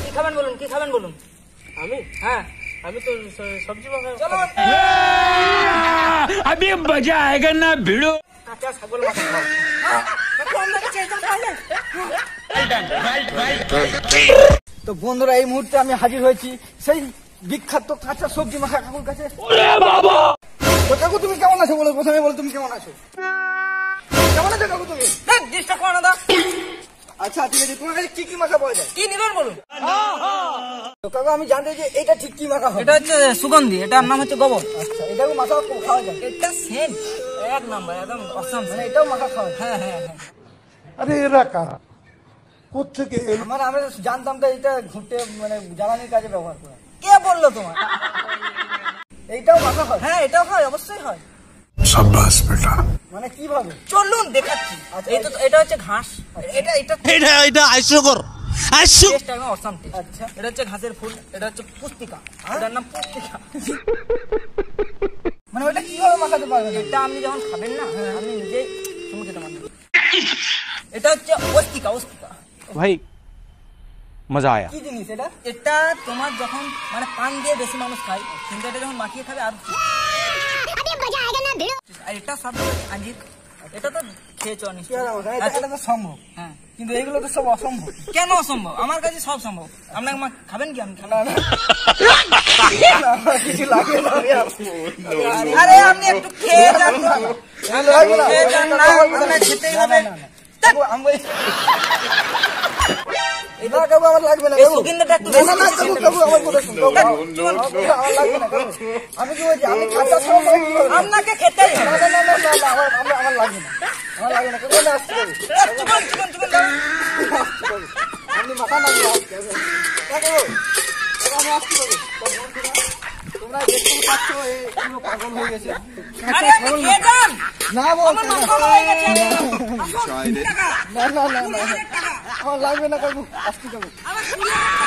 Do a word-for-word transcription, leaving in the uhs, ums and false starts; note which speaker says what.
Speaker 1: কি খাবেন বলুন, কি খাবেন বলুন?
Speaker 2: আমি
Speaker 1: হ্যাঁ
Speaker 2: আমি তো সবজি মাখা।
Speaker 1: চলো
Speaker 3: अभी मजा आएगा ना भिड़ो।
Speaker 1: কাঁচা ছাগল মাথা খাও। তো বন্ধুরা এই মুহূর্তে আমি হাজির হয়েছি সেই বিখ্যাত কাঁচা সবজি মাখা কাকুর কাছে। তো কাকু তুমি কেমন আছো বলো, প্রথমে বলো তুমি কেমন আছো? কেমন আছো কাকু তুমি? ডিস্টার্ব করো না দা। আচ্ছা ঠিক আছে, তোমার কাছে কি কি মাখা পাওয়া যায়? কি নিবেন বলুন। তো কাকু আমি জানতে যে এটা ঠিক কি মাখা হয়? এটা হচ্ছে সুগন্ধি, এটার নাম হচ্ছে গোবর। আচ্ছা এটাও মাখা খাওয়া যায়? এটা সেন্ট এক নাম্বার, একদম অসাম। মানে এটাও মাখা খাওয়া? হ্যাঁ হ্যাঁ হ্যাঁ।
Speaker 4: আরে এরা কারা, কোত্থেকে?
Speaker 1: আমার আমরা জানতাম তো এটা ঘুরতে মানে জ্বালানির কাজে ব্যবহার করে। কে বললো তোমার? এইটাও মাখা হয়? হ্যাঁ এটাও হয়, অবশ্যই হয়।
Speaker 4: শাবাশ বেটা।
Speaker 1: মানে কিভাবে? চলুন দেখাচ্ছি। এই তো এটা হচ্ছে ঘাস, এটা এটা
Speaker 5: এটা এটা আইসুকর আইসু
Speaker 1: টেস্ট একদম অসাম টেস্ট। আচ্ছা এটা হচ্ছে ঘাসের ফুল, এটা হচ্ছে পুস্তিকা, এটার নাম পুস্তিকা। মানে ওটা কিভাবে মাখাতে পারবেন? এটা আপনি যখন খাবেন না আপনি নিজেই তুমি খেতে পারবেন। এটা হচ্ছে অস্তিকা, অস্তিকা
Speaker 5: ভাই মজা আয়া।
Speaker 1: কি জিনিস এটা? এটা তোমার যখন মানে পান দিয়ে বেশি মানুষ খায়, কিন্তু এটা যখন মাখিয়ে খাবে আর আর এটা সব আঞ্জির, এটা তো খেয়েছো নিশ্চয়ই। এটা তো সম্ভব, হ্যাঁ কিন্তু এগুলো তো সব অসম্ভব। কেন অসম্ভব? আমার কাছে সব সম্ভব। আপনাকে খাবেন কি? আমি কিছু লাগে না। আরে আপনি একটু খেয়ে যান, খেয়ে যান না, খেতেই হবে। আমার লাগবে না, আমি কি বলছি আমি খাতা আপনাকে খেতে আমার লাগবে না, আমার লাগবে না। আপনি মাথা লাগবে তোমরা দেখতে পাচ্ছ এগুলো পাগল হয়ে গেছে। না বল না না না আমার লাগবে না কাকু, আসতে যাবো।